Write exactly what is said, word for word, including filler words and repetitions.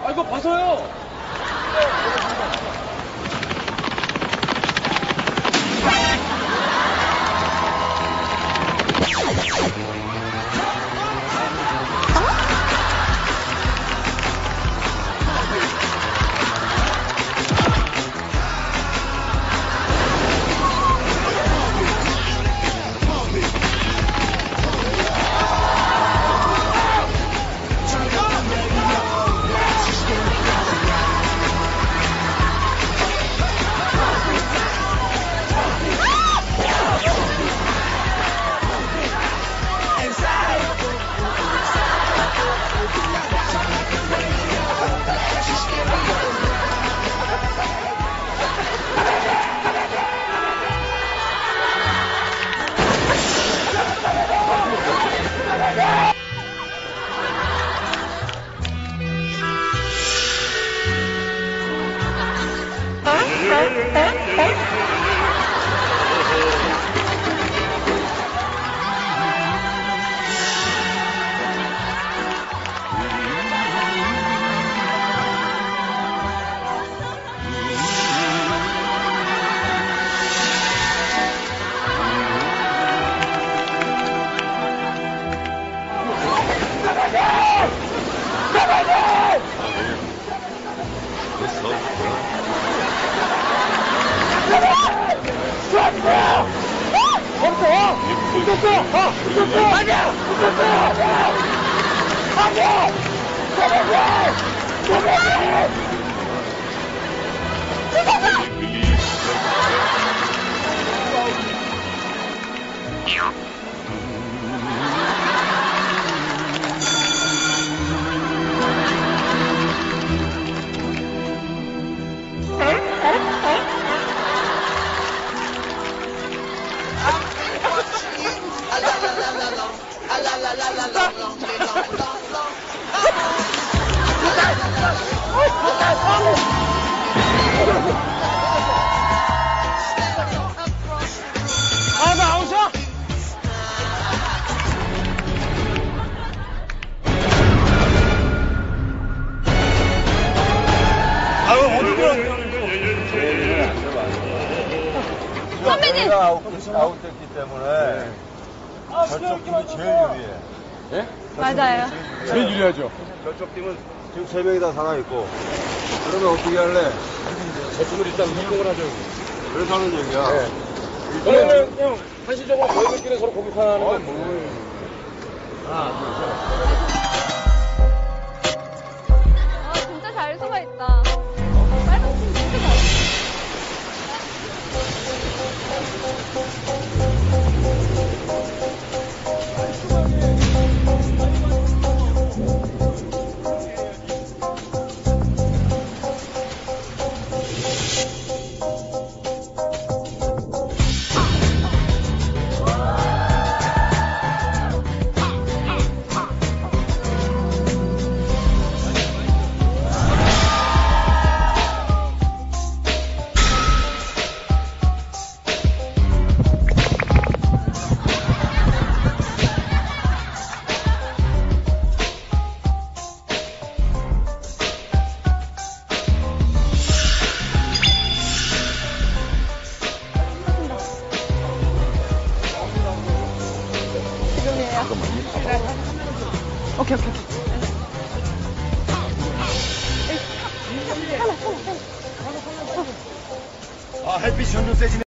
아, 이거 봐서요. 아, 나 아웃이야? 아유, 어디로? 선배님! 저희가 아웃, 아웃됐기 때문에 저쪽 팀이 제일 유리해. 예? 맞아요. 제일 유리하죠. 저쪽 팀은 지금 세 명이 다 살아있고. 그러면 어떻게 할래? 저쪽을 일단 운동을 하죠. 그래서 하는 얘기야. 네. 그러면 그냥 한시적으로 저희들끼리 서로 공격하는 건 뭐. 하나, 둘, 셋. 아, 진짜 잘 숨어있다. 빨간 팀 진짜 잘해. 오케이, 오케이, 오케이. 하나, 하나, 하나. 아, 햇빛이 점점 세지네.